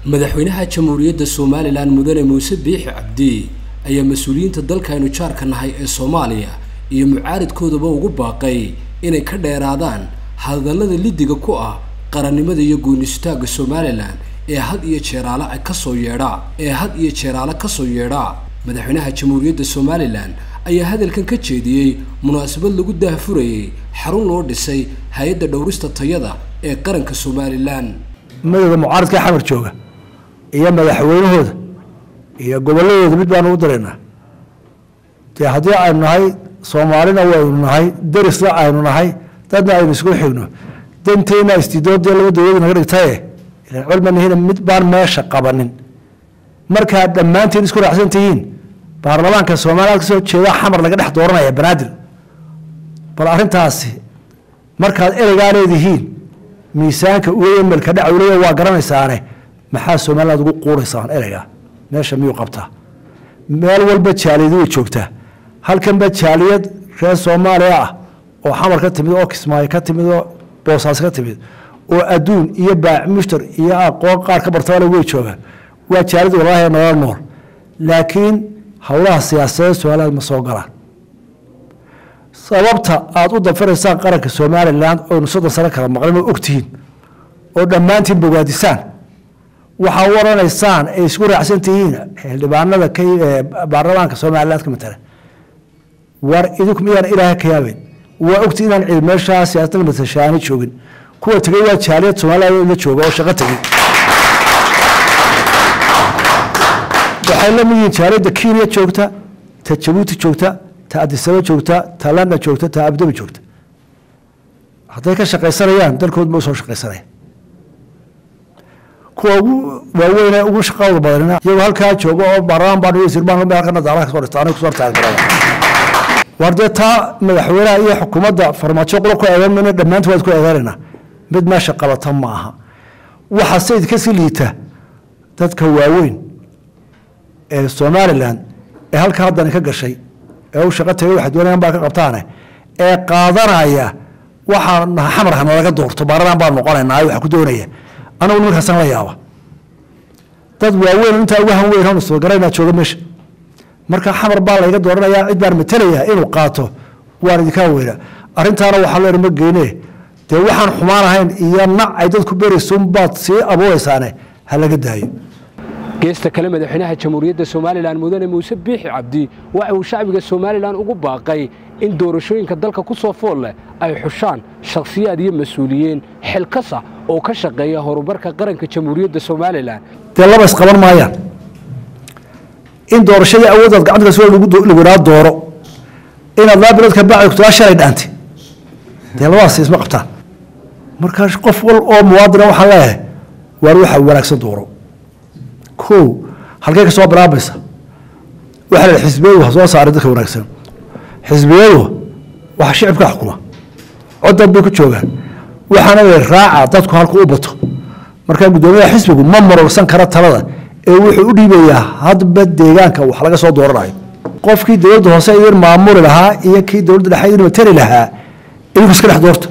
madaxweynaha jamhuuriyadda Soomaaliland mudane Muuse Biixi Cabdi ayaa mas'uuliyiinta dalkaynu jaarka nahay ee Soomaaliya iyo mucaaradkoodaba ugu baaqay inay ka dheeraadaan hadallada lidiga ku ah qarannimada iyo go'aansashada Soomaaliland ee had iyo jeeraale ka soo yeedha madaxweynaha jamhuuriyadda Soomaaliland ayaa hadalkan ka jeediyay munaasabad lagu daahfurayay xarun loo dhisay hay'adda dhowrista tayada ee qaranka Soomaaliland madaxda mucaaradka xamar jooga iyo madaxweynahooda iyo goboladooda mid baan u dareynaa haddii aynu nahay Soomaalina waynu nahay darisla aynu nahay dadna aynu isku xigno danteena istidoodii laba dawlad naga dhigtay cilmiga mid baan meesha qabanin marka dhamaantiin isku raacsantihiin baarlamaanka Soomaaliya soo jeeda xamar laga dhex dooranaya banaadir bal arintaasi markaad ereygaaleedihiin miisaanka ugu melka dhacwlaya waa garanaysaane maxaa Soomaaliland ugu quureysaan ereyga meesha miyuu qabtaa meel walba jaaliyadu way joogtaa halkan ba jaaliyad reer Soomaaliya ah oo xamar ka timid oo Kismaayo ka timid oo Boosaaso ka timid oo adduun iyo baac mushtar iyo aqoon qaar ka bartay way joogaan waa jaaliyad walaahay nool laakiin hawlaha siyaasadeed Soomaaliland ma soo galaan sababta aad u dafareysaan qaranka Soomaaliland oo nusada sare kala maqlimo ogtihiin oo dhamaantiin bogaadisaan waxa waranaysaan ay isku raacsantihiin xildhibaanada ka baarlamaanka Soomaaliland ka matala war idinku miyaan ilaahay ka yaabin waa ogtiin inaan cilmeesha siyaasadda matashaani joogin kuwa tagay waa jaaliyad Soomaaliland la jooga oo shaqo tagay waxay la mid yihiin jaaliyadda Kenya joogta ta Djibouti joogta ta Addis Ababa joogta ta London joogta ta Abu Dhabi joogta hadday ka shaqaysanayaan dalkood ma soo shaqaysanayaan kuwa waaweyn ugu shaqada badanina iyagu halkaa jooga oo baarlamaan baan wasiir baan meel ka nadaara ka soo dhigtaan ku soo taagnaada wardeta madaxweynaha iyo xukuumadda farmaajo qolo ku eedeynayna dhamaantood waad ku eedeynayna mid meesha qabata ma aha waxa sayid ka sii liita dadka waaweyn ee Soomaaliland ee halka hadan ka gashay ee uu shaqo tagay waxa doonayaan baa ka qabtaane ee qaadanaya waxa xamarna laga doorto baarlamaan baan noqonaynaa waxa ku doonaya anagu markaas la yaaba dad waaweyn inta ugu hanweyn oo soo garayna jooga meesha marka xamar baa laga dooranayaa cid baan matalaya inuu qaato waan idinka weera arintaana waxa la irma geynay de waxaan xumaanahayn iyo nacay dadku beeraysan baad si abooysaane halaga daayo geesta kale madaxweynaha jamhuuriyadda Soomaaliland mudane Muuse Biixi Cabdi waxa uu shacbiga Soomaaliland ugu baaqay in doorashooyinka dalka ku soo fool leh ay xushaan shakhsiyaad iyo mas'uuliyiin xilkasa oo ka shaqeeya horumarka qaranka jamhuuriyadda Soomaaliland laba isqaban maayaan in doorashada awoodda gacanta soo lagu dooro in Allah biladka bacay ku shalay dhaantay labadaas isma qabtaan marka qof wal oo muwaadin waxa leeyahay war waxa wanaagsan dooro ko halkay ka soo bilaabaysa waxa la xisbiyadu soo saaray dadka wanaagsan xisbiyadu waxa shacabka xukuma codad bay ku joogaan waxaana ay raaca dadku halku u bato marka gudoomiyaha xisbigu ma marorsan kara talada ee wuxuu u dhiibayaa hadba deegaanka wax laga soo dooranayo qofkii dawladda hoose ee maamul lahaa iyo kii dawladda dhexe ee matali lahaa inuu iska dhex doorto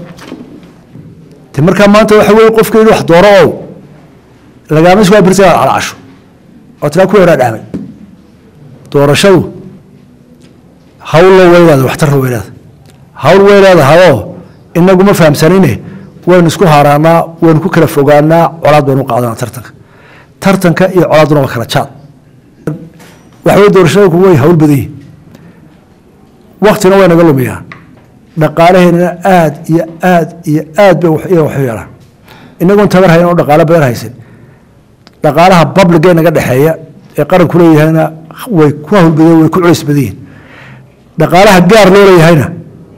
marka maanta waxa weey qofkii wax dooro laga mis waa birta ala casho oo taa ku yaraadamay doorashadu hawl weeyada waxtar weeyada hawl weeyada hawo inagu ma fahamsanine waan isku haaraana waan ku kala fogaana colaad baan u qaadanaa tartanka iyo colaaduna waa kala jaad waxa doorashadu ku way hawl badii waqtina way naga lumiyaan dhaqaalaheena aad bay wax yeelaan inagu tabar hayno dhaqaale badan haysan dhaqaalaha public ee naga dhaxeeya ee qaranku leeyahayna way ku hawlbadeen way ku culays badeen dhaqaalaha gaar loo leeyahayna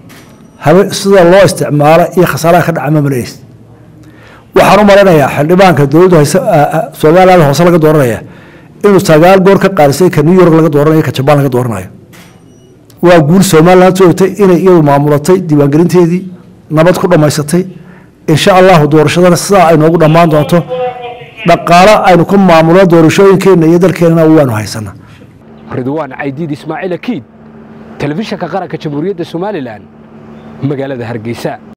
sida loo isticmaalo iyo khasaaraha ka dhaca mamaleys waxaan u maranayaa xildhibaanka dawladda Soomaaliland hoose laga dooranaya inuu sagaal goor ka qaarisay ka New York laga dooranayo ka Japan laga dooranayo waa guul Soomaaliland joogtay inay iyadu maamulatay diiwaangelinteedii nabad ku dhameysatay insha Allah doorashadana sida ay noogu dhamaan doonto dhaqaale aynu ku maamulo doorashooyinkeena iyo dalkeena waanu haysanaa Ridwaan Caydiid Ismaaciil Akiid telefishinka qaranka jamhuuriyadda Soomaaliland magaalada Hargeysa.